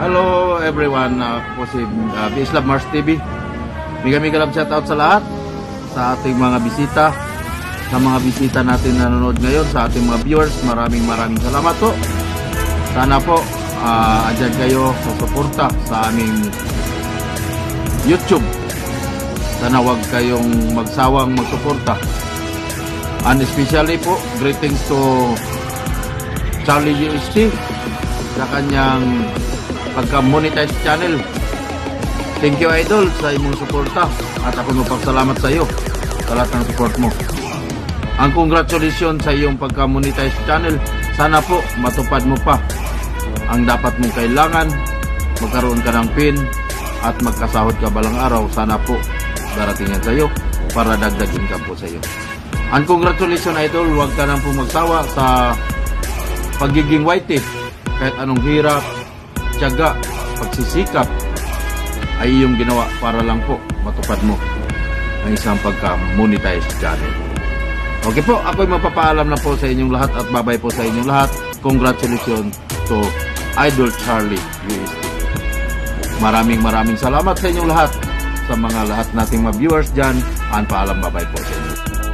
Hello everyone, ako po si Bislab Mars TV. Mega love shout out sa lahat, sa ating mga bisita, sa mga bisita natin na nanonood ngayon, sa ating mga viewers. Maraming salamat po. Sana po andyan kayo sa suporta sa aming YouTube. Sana wag kayong magsawang magsuporta. And especially po, greetings to Charlie UST sa kanyang pagka-monetize channel. Thank you idol sa imong suporta at ako magpasalamat sa iyo sa lahat ng support mo. Ang congratulations sa iyong pagka-monetize channel. Sana po matupad mo pa ang dapat mong kailangan, magkaroon ka ng pin at magkasahod ka balang araw. Sana po darating yan sa iyo para dagdag income po sa iyo. Ang congratulations idol, huwag ka nang po magsawa sa pagiging white. Kahit anong hirap, tiyaga, pagsisikap ay iyong ginawa para lang po matupad mo ang isang pagka-monetize channel. Okay po, ako'y magpapaalam na po sa inyong lahat at babay po sa inyong lahat. Congratulations to Idol Charlie UST. Maraming salamat sa inyong lahat, sa mga lahat nating mga viewers dyan. Ang paalam, babay po sa inyo.